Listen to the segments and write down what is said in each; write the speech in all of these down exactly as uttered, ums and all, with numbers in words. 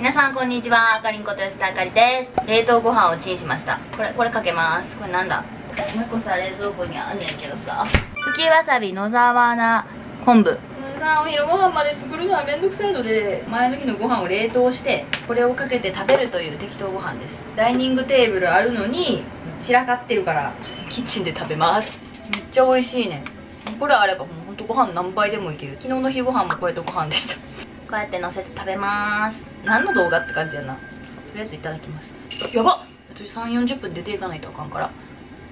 皆さんこんにちは、あかりんこと吉田あかりです。冷凍ご飯をチンしました。これこれかけます。これなんだ、もう一個さ、冷蔵庫にあんねんけどさ、茎わさび野沢菜昆布。さんお昼ご飯まで作るのはめんどくさいので、前の日のご飯を冷凍してこれをかけて食べるという適当ご飯です。ダイニングテーブルあるのに散らかってるからキッチンで食べます。めっちゃ美味しいね。これあればもうほんとご飯何杯でもいける。昨日の日ご飯もこれとご飯でした。こうやってのせて食べます。何の動画って感じやな。とりあえずいただきます。やばっ、私さんじゅうよんじゅっぷん出ていかないとあかんから。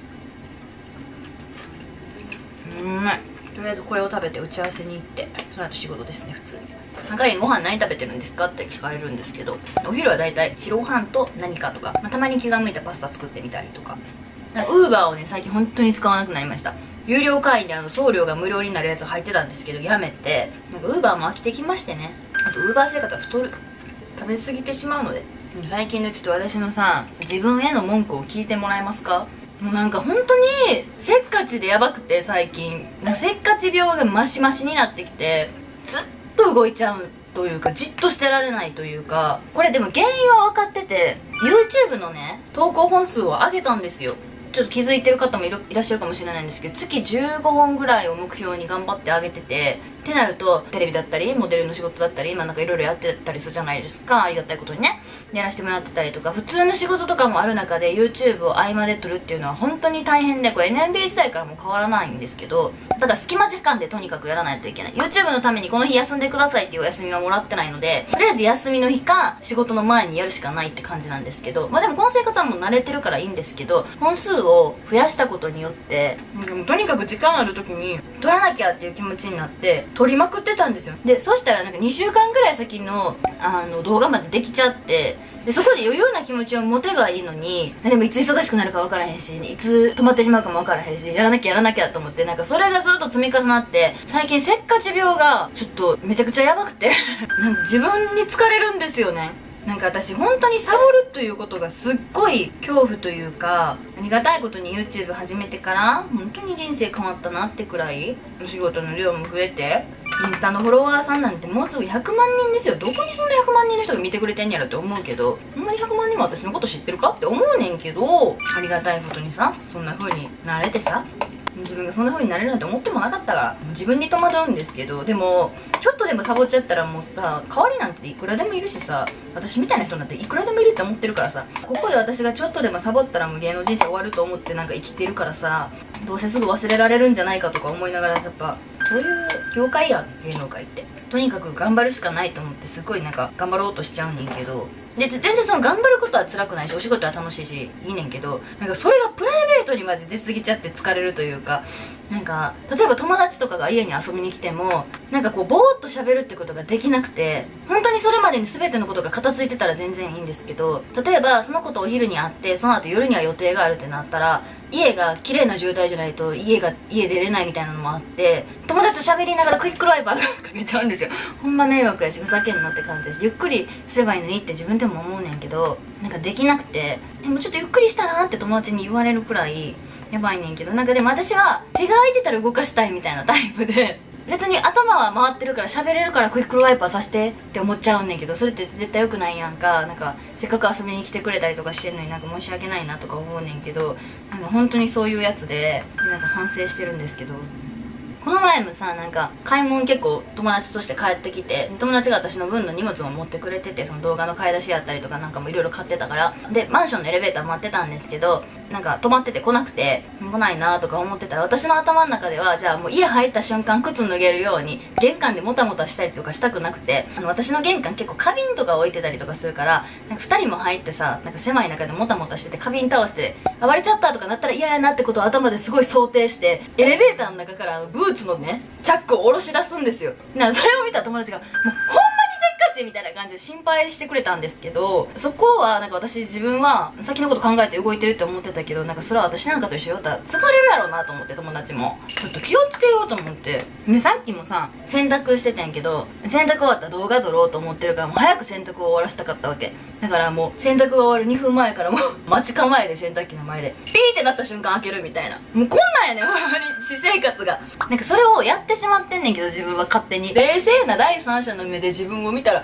うまい。とりあえずこれを食べて打ち合わせに行って、その後仕事ですね。普通にあかりんご飯何食べてるんですかって聞かれるんですけど、お昼はだいたい白ご飯と何かとか、まあ、たまに気が向いたパスタ作ってみたりとか。ウーバーをね最近本当に使わなくなりました。有料会員であの送料が無料になるやつ入ってたんですけど、やめて、なんかウーバーも飽きてきましてね。あとウーバー生活は太る、食べ過ぎてしまうので。最近のちょっと私のさ、自分への文句を聞いてもらえますか。もうなんか本当にせっかちでやばくて、最近なんかせっかち病がマシマシになってきて、ずっと動いちゃうというか、じっとしてられないというか。これでも原因は分かってて、 YouTube のね投稿本数を上げたんですよ。ちょっと気づいてる方もいるいらっしゃるかもしれないんですけど、月じゅうごほんぐらいを目標に頑張ってあげてて、ってなるとテレビだったりモデルの仕事だったり、今なんかいろいろやってたりするじゃないですか。ありがたいことにねやらせてもらってたりとか、普通の仕事とかもある中で YouTube を合間で撮るっていうのは本当に大変で、これ エヌエムビー 時代からも変わらないんですけど、だから隙間時間でとにかくやらないといけない。 YouTube のためにこの日休んでくださいっていうお休みはもらってないので、とりあえず休みの日か仕事の前にやるしかないって感じなんですけど、まあでもこの生活はもう慣れてるからいいんですけど、本数を増やしたことによって、とにかく時間ある時に撮らなきゃっていう気持ちになって撮りまくってたんですよ。でそしたらなんかにしゅうかんぐらい先のあの動画までできちゃって、でそこで余裕な気持ちを持てばいいのに、でもいつ忙しくなるか分からへんし、いつ止まってしまうかも分からへんし、やらなきゃやらなきゃと思って、なんかそれがずっと積み重なって、最近せっかち病がちょっとめちゃくちゃやばくてなんか自分に疲れるんですよね。なんか私本当にサボるということがすっごい恐怖というか、ありがたいことに YouTube 始めてから本当に人生変わったなってくらい、お仕事の量も増えて、インスタのフォロワーさんなんてもうすぐひゃくまんにんですよ。どこにそんなひゃくまんにんの人が見てくれてんやろって思うけど、ほんまにひゃくまんにんも私のこと知ってるかって思うねんけど、ありがたいことにさ、そんな風になれてさ、自分がそんな風になれるなんて思ってもなかったから自分に戸惑うんですけど、でもちょっとでもサボっちゃったらもうさ、代わりなんていくらでもいるしさ、私みたいな人なんていくらでもいるって思ってるからさ、ここで私がちょっとでもサボったらもう芸能人生終わると思ってなんか生きてるからさ、どうせすぐ忘れられるんじゃないかとか思いながら、やっぱそういう業界やん、芸能界って。とにかく頑張るしかないと思ってすごいなんか頑張ろうとしちゃうねんけど、で全然その頑張ることは辛くないし、お仕事は楽しいしいいねんけど、なんかそれがプライベートにまで出過ぎちゃって疲れるというか、なんか例えば友達とかが家に遊びに来てもなんかこうぼーっと喋るってことができなくて、本当にそれまでに全てのことが片付いてたら全然いいんですけど、例えばその子とお昼に会ってその後夜には予定があるってなったら、家が綺麗な状態じゃないと家が家出れないみたいなのもあって、友達と喋りながらクイックルワイパーかけちゃうんですよ。ほんま迷惑やしふざけんなって感じです。ゆっくりすればいいのにって自分でも思うねんけど、なんかできなくて、でもちょっとゆっくりしたらって友達に言われるくらいやばいねんけど、なんかでも私は手が空いてたら動かしたいみたいなタイプで、別に頭は回ってるから喋れるからクイックルワイパーさせてって思っちゃうねんけど、それって絶対良くないやんか。なんかせっかく遊びに来てくれたりとかしてるのになんか申し訳ないなとか思うねんけど、なんか本当にそういうやつで、なんか反省してるんですけど、この前もさ、なんか買い物結構友達として帰ってきて、友達が私の分の荷物も持ってくれてて、その動画の買い出しやったりとかなんかもいろいろ買ってたから、でマンションのエレベーター待ってたんですけど、なんか止まってて来なくて、来ないなとか思ってたら、私の頭の中ではじゃあもう家入った瞬間靴脱げるように玄関でもたもたしたりとかしたくなくて、あの私の玄関結構花瓶とか置いてたりとかするから、なんかふたりも入ってさ、なんか狭い中でもたもたしてて花瓶倒して暴れちゃったとかなったら嫌やなってことを頭ですごい想定して、エレベーターの中からあのブーツのねチャックを下ろし出すんですよ。なんかそれを見た友達がもうほんまにせっかちみたいな感じで心配してくれたんですけど、そこはなんか私自分は先のこと考えて動いてるって思ってたけど、なんかそれは私なんかと一緒だったら疲れるやろうなと思って、友達もちょっと気をつけようと思って。でさっきもさ洗濯してたんやけど、洗濯終わったら動画撮ろうと思ってるから、もう早く洗濯を終わらせたかったわけだから、もう洗濯が終わるにふんまえからもう待ち構えで洗濯機の前でピーってなった瞬間開けるみたいな、もうこんなんやねんほんまに私生活が。なんかそれをやってしまってんねんけど、自分は勝手に冷静な第三者の目で自分を見たら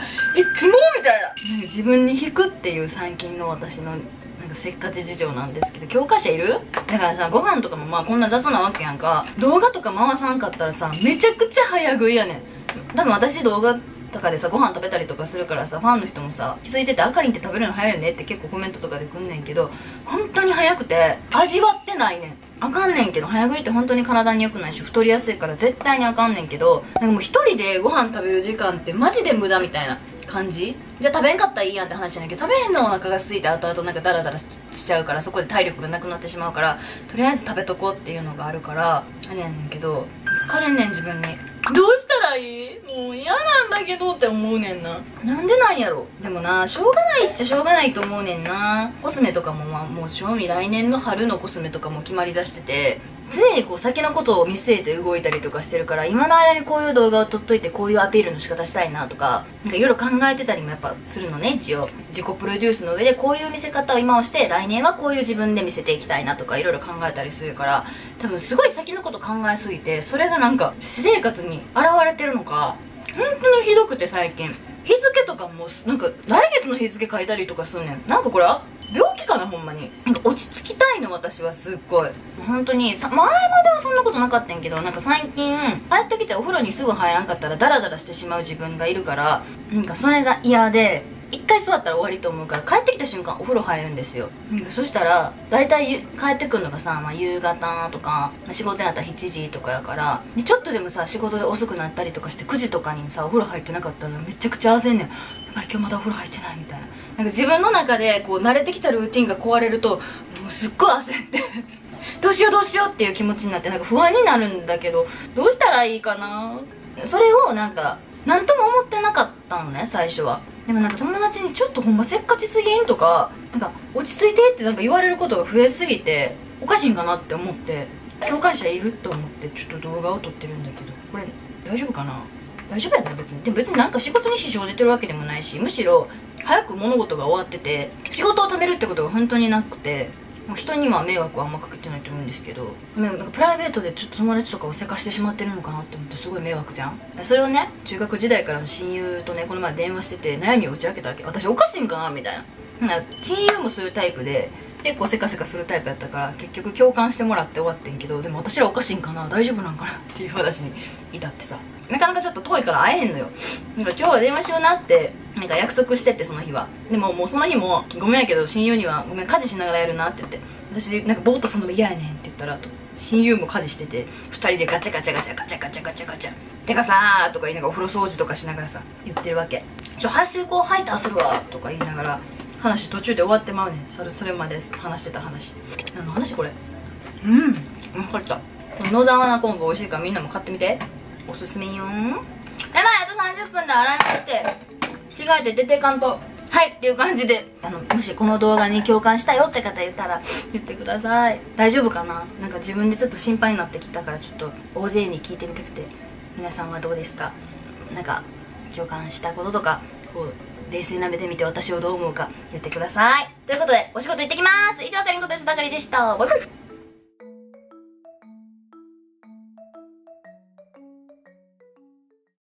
えキモみたいな、なんか自分に引くっていう最近の私のなんかせっかち事情なんですけど、教科書いる？だからさ、ご飯とかもまあこんな雑なわけやんか。動画とか回さんかったらさ、めちゃくちゃ早食いやねん。多分私動画とかでさご飯食べたりとかするからさ、ファンの人もさ気づいてて、あかりんって食べるの早いよねって結構コメントとかでくんねんけど、本当に早くて味わってないねん。あかんねんけど、早食いって本当に体に良くないし太りやすいから絶対にあかんねんけど、なんかもう一人でご飯食べる時間ってマジで無駄みたいな感じ。じゃあ食べんかったらいいやんって話じゃないけど、食べへんのお腹が空いて後々なんかダラダラしちゃうから、そこで体力がなくなってしまうから、とりあえず食べとこうっていうのがあるから、あれやねんけど、疲れんねん自分に。どうしたらいい？もう嫌なんだけどって思うねんな。なんでなんやろ。でもな、しょうがないっちゃしょうがないと思うねんな。コスメとかもまあもう正味来年の春のコスメとかも決まりだしてて、常にこう先のことを見据えて動いたりとかしてるから、今の間にこういう動画を撮っといてこういうアピールの仕方したいなとか、なんかいろいろ考えてたりもやっぱするのね。一応自己プロデュースの上でこういう見せ方を今をして、来年はこういう自分で見せていきたいなとかいろいろ考えたりするから、多分すごい先のこと考えすぎて、それがなんか私生活に現れてるのか、本当にひどくて最近。日付とかもなんか来月の日付書いたりとかすんねん。なんかこれ病気かなほんまに。なんか落ち着きたいの私はすっごい。本当にさ、前まではそんなことなかったんやけど、なんか最近帰ってきてお風呂にすぐ入らんかったらダラダラしてしまう自分がいるから、なんかそれが嫌で、一回座ったら終わりと思うから帰ってきた瞬間お風呂入るんですよ。そしたら大体帰ってくるのがさ、まあ、夕方とか、まあ、仕事やったらしちじとかやから、でちょっとでもさ仕事で遅くなったりとかしてくじとかにさお風呂入ってなかったらめちゃくちゃ焦んねん。あれ今日まだお風呂入ってないみたいな。なんか自分の中でこう慣れてきたルーティンが壊れるともうすっごい焦ってどうしようどうしようっていう気持ちになって、なんか不安になるんだけど、どうしたらいいかな。それをなんか何とも思ってなかったのね最初は。でもなんか友達にちょっとほんませっかちすぎんとか、なんか落ち着いてってなんか言われることが増えすぎておかしいんかなって思って、共感者いると思ってちょっと動画を撮ってるんだけど、これ大丈夫かな。大丈夫やな別に。でも別になんか仕事に支障出てるわけでもないし、むしろ早く物事が終わってて仕事を貯めるってことが本当になくて、もう人には迷惑はあんまかけてないと思うんですけど、なんかプライベートでちょっと友達とかをせかしてしまってるのかなって思ってすごい迷惑じゃん。それをね、中学時代からの親友とねこの前電話してて悩みを打ち明けたわけ。私おかしいんかなみたいな。なんか親友もそういうタイプで結構せかせかするタイプやったから、結局共感してもらって終わってんけど、でも私らおかしいんかな大丈夫なんかなっていう話に至ってさ、なかなかちょっと遠いから会えへんのよ。なんか今日は電話しようなってなんか約束してて、その日は。でももうその日もごめんやけど親友にはごめん家事しながらやるなって言って、私なんかボーっとするのも嫌やねんって言ったら、親友も家事しててふたりでガチャガチャガチャガチャガチャガチャガチャてかさーとか言いながらお風呂掃除とかしながらさ言ってるわけ。ちょ排水口ハイターするわとか言いながら話途中で終わってまうねん。それそれまで話してた話。何の話これ。うん分かった。野沢菜昆布美味しいからみんなも買ってみて、おすすめよー。やばい、あとさんじゅっぷんで洗いまして着替えて出てかんと。はいっていう感じで、あのもしこの動画に共感したよって方いたら言ってください。大丈夫かな。なんか自分でちょっと心配になってきたから、ちょっと大勢に聞いてみたくて、皆さんはどうですか。なんか共感したこととか、こう冷静な目で見て私をどう思うか言ってください。ということでお仕事行ってきます。以上、あかりんこと吉田あかりでした。バイバイ。